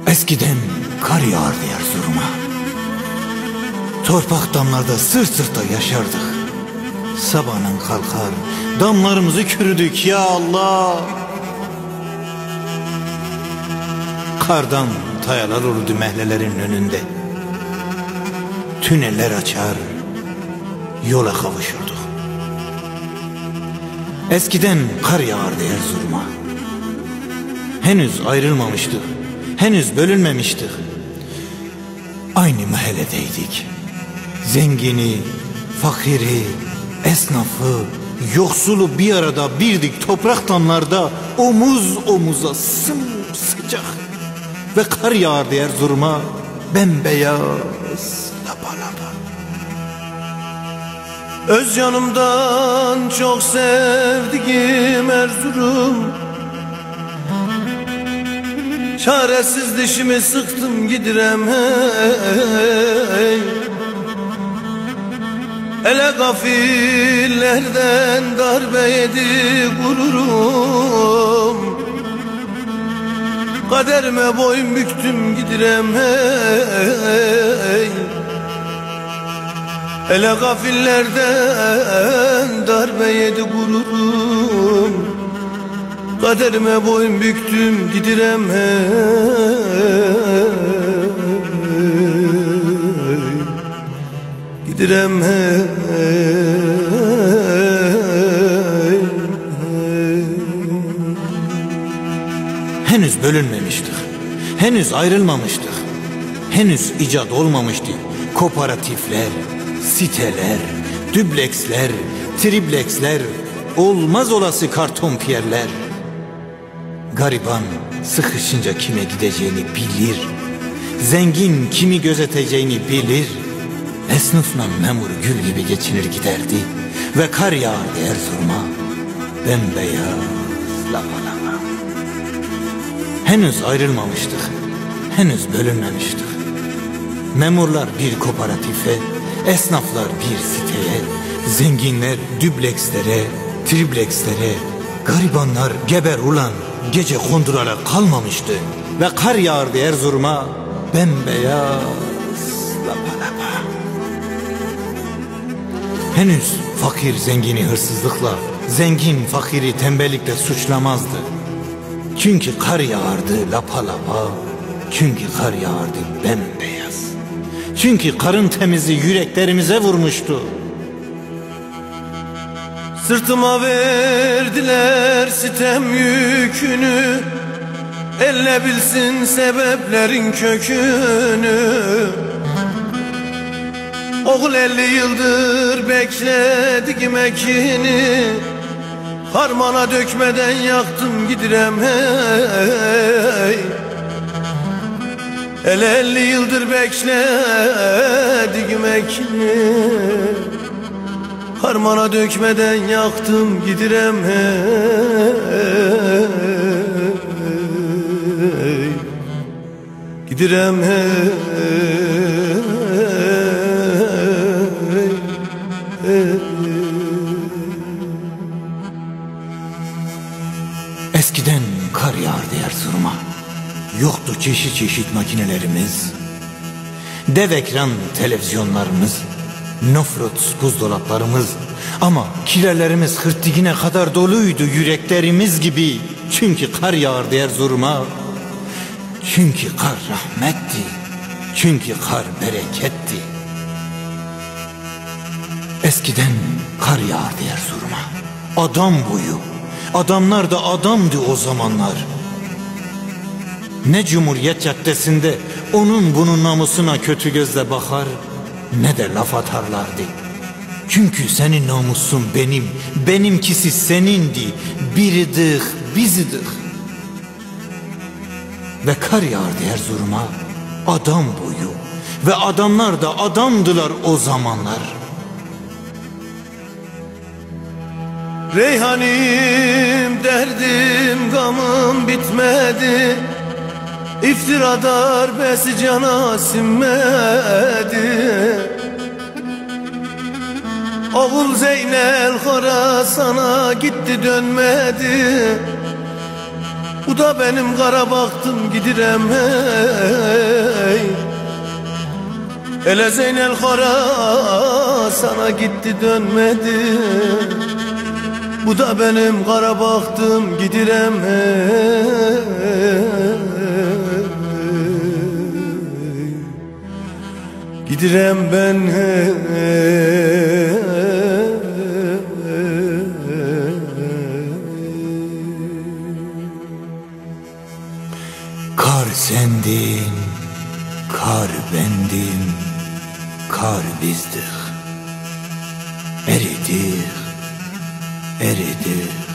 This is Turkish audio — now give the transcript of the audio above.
Eskiden kar yağardı Erzurum'a. Torpak damlarda sırt sırta yaşardık. Sabahın kalkar damlarımızı kürüdük ya Allah. Kardan tayalar olurdu mehlelerin önünde. Tüneller açar yola kavuşurduk. Eskiden kar yağardı Erzurum'a. Henüz ayrılmamıştık, henüz bölünmemiştik. Aynı mahalledeydik. Zengini, fakiri, esnafı, yoksulu bir arada birdik toprak damlarda, omuz omuza sımsıcak. Ve kar yağardı Erzurum'a, bembeyaz, lapa lapa. Öz canımdan çok sevdiğim Erzurum, çaresiz dişimi sıktım gidirem hey. Ele gafillerden darbe yedi gururum, kaderime boyun büktüm gidirem hey. Ele gafillerden darbe yedi gururum, kaderime boyun büktüm gidirem hey. Gidirem hey. Henüz bölünmemiştik, henüz ayrılmamıştık, henüz icat olmamıştı kooperatifler, siteler, dübleksler, tripleksler, olmaz olası kartonpiyerler. Gariban sıkışınca kime gideceğini bilir, zengin kimi gözeteceğini bilir. Esnafla memur gül gibi geçinir giderdi ve kar yağardı Erzurum'a, bembeyaz, lapa lapa. Henüz ayrılmamıştık, henüz bölünmemiştik. Memurlar bir kooperatife, esnaflar bir siteye, zenginler düblekslere, triplekslere, garibanlar geber ulan gece kondurarak kalmamıştı. Ve kar yağardı Erzurum'a, bembeyaz, lapa lapa. Henüz fakir zengini hırsızlıkla, zengin fakiri tembellikle suçlamazdı. Çünkü kar yağardı lapa lapa, çünkü kar yağardı bembeyaz. Çünkü karın temizi yüreklerimize vurmuştu. Sırtıma verdiler sitem yükünü, elle bilsin sebeplerin kökünü. Oğul 50 yıldır bekledi ekini, harmana dökmeden yaktım gidirem hey. El 50 yıldır bekledim ekini, harmana dökmeden yaktım gidirem hey. Gidirem hey. Eskiden kar yağardı Erzurum'a. Yoktu çeşit çeşit makinelerimiz, dev ekran televizyonlarımız, nofrut buzdolaplarımız. Ama kilerlerimiz hırtdikine kadar doluydu yüreklerimiz gibi. Çünkü kar yağardı Erzurum'a. Çünkü kar rahmetti, çünkü kar bereketti. Eskiden kar yağardı Erzurum'a, adam boyu. Adamlar da adamdı o zamanlar. Ne Cumhuriyet Caddesi'nde onun bunun namusuna kötü gözle bakar, ne de laf atarlardı. Çünkü senin namusun benim, benimkisi senindi. Biridik, bizidik. Ve kar yağardı Erzurum'a, adam boyu. Ve adamlar da adamdılar o zamanlar. Reyhanim derdim gamım bitmedi, İftira darbesi cana sinmedi. Oğul Zeynel Khorasan'a gitti dönmedi. Bu da benim kara baktım gidirem hey. Ele Zeynel Kara sana gitti dönmedi. Bu da benim kara baktım gidirem hey. Gidirem ben hey. Kar sendin, kar bendim, kar bizdik. Eridik, eridik.